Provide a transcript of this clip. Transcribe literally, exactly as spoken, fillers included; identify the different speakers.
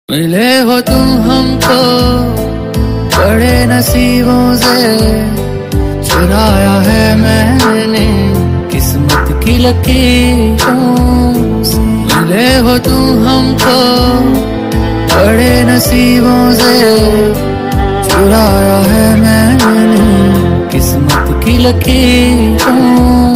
Speaker 1: मिले हो तुम हमको बड़े नसीबों से, चुराया है मैंने किस्मत की लकीरों से। मिले हो तुम हमको बड़े नसीबों से, चुराया है मैंने किस्मत की लकीरों